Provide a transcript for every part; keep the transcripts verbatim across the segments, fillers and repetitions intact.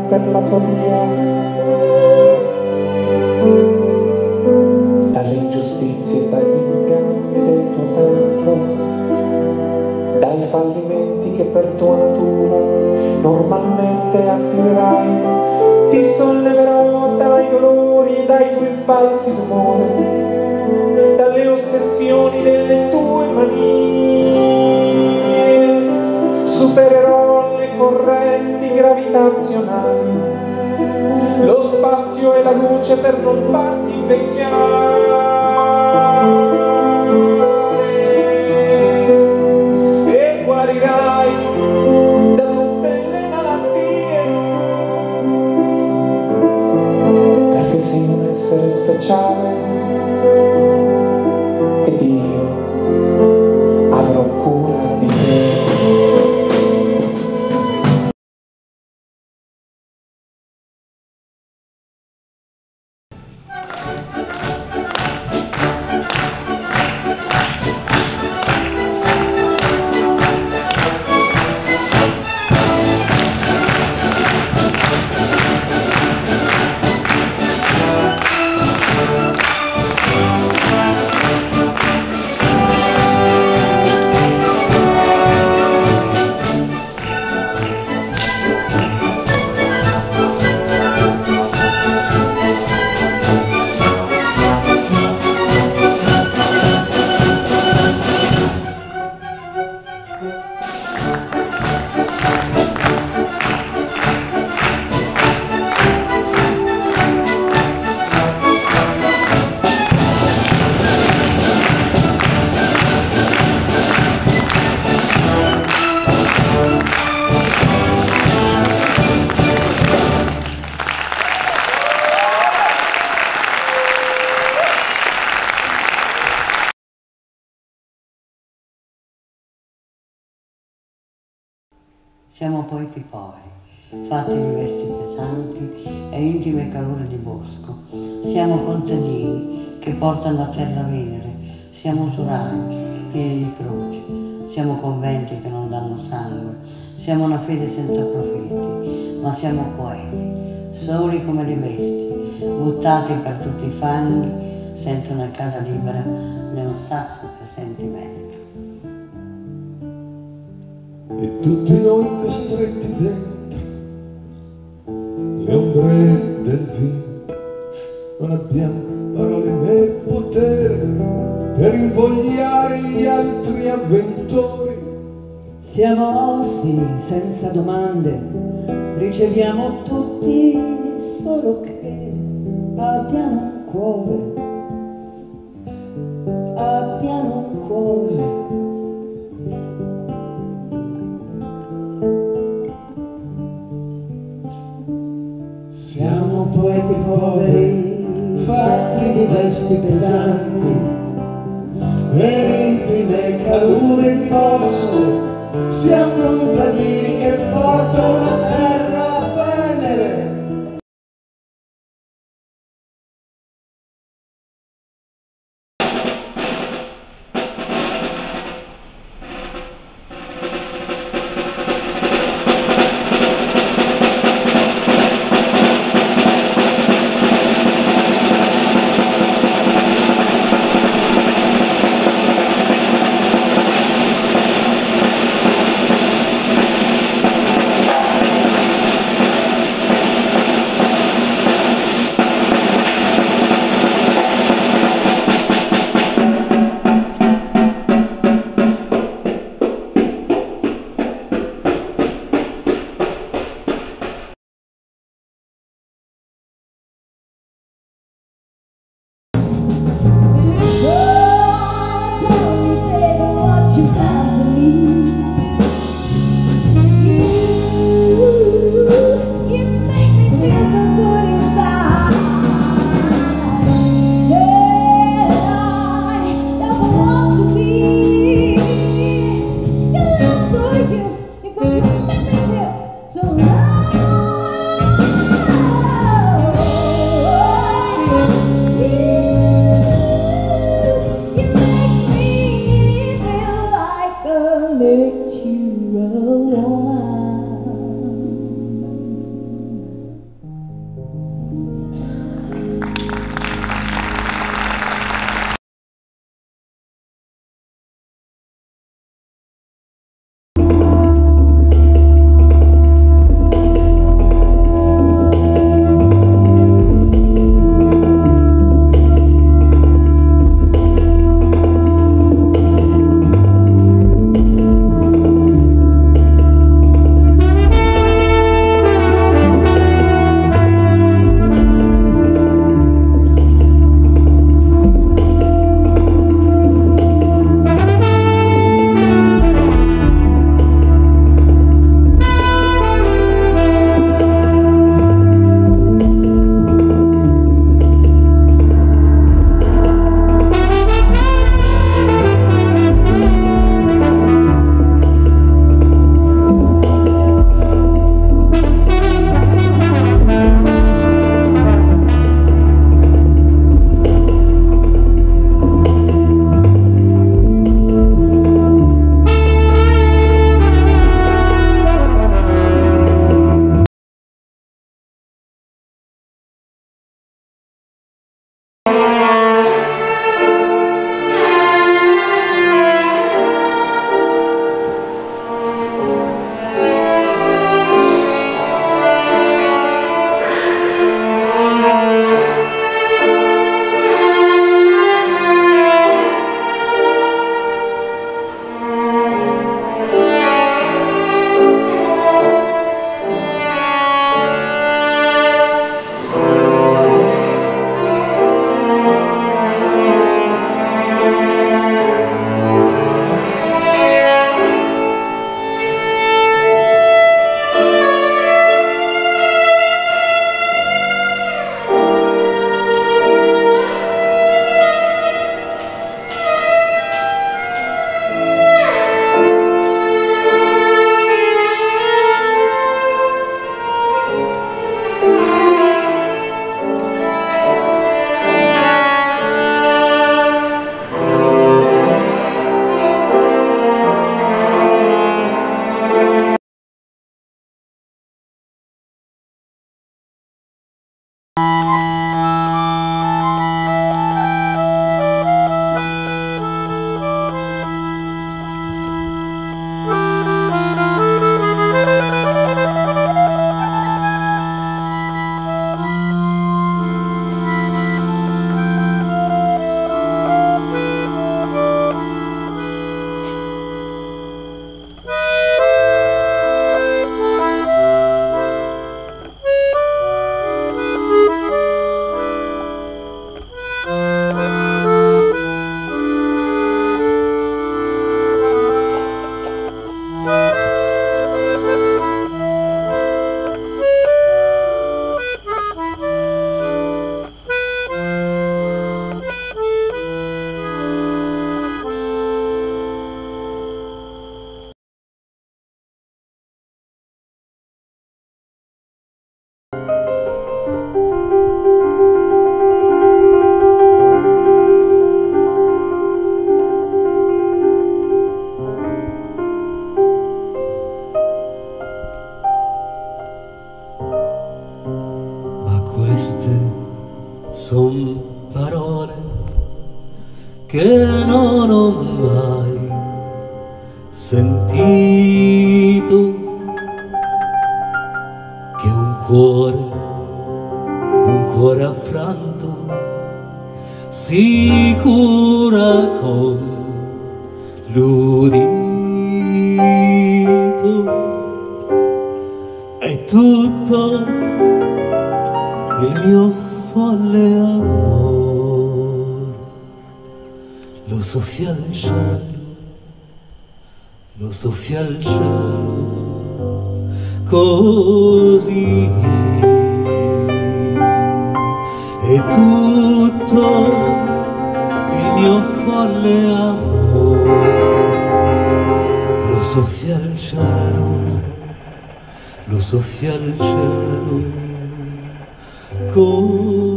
per la tua via, dalle ingiustizie e dagli inganni del tuo tempo, dai fallimenti che per tua natura normalmente attirerai. Ti solleverò dai dolori e dai tuoi sbalzi d'umore, dalle ossessioni delle tue manie. Supererò le correnti gravitazionali, lo spazio e la luce per non farti invecchiare, e guarirai da tutte le malattie, perché sei un essere speciale ed io avrò cura di te. Siamo poeti poveri, fatti di vesti pesanti e intime calore di bosco. Siamo contadini che portano la terra a Venere. Siamo usurai, pieni di croci. Siamo conventi che non danno sangue. Siamo una fede senza profeti, ma siamo poeti, soli come le bestie, buttati per tutti i fanghi, senza una casa libera né un sasso per sentimento. E tutti noi costretti dentro le ombre del vino, non abbiamo parole né potere per invogliare gli altri avventori. Siamo osti senza domande, riceviamo tutti, solo che abbiamo un cuore, abbiamo un cuore. Siamo poeti poveri, fatti di vesti pesanti e intime calure di bosco. Siamo contadini che portano la terra a Venere. queste son parole che non ho mai sentito, che un cuore, un cuore affranto si cura con l'udito. È tutto il mio folle amore, lo soffia il cielo, lo soffia il cielo così. È tutto il mio folle amore, lo soffia il cielo, lo soffia il cielo così.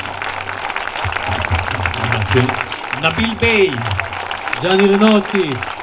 Nabil Bey, Gianni Renossi.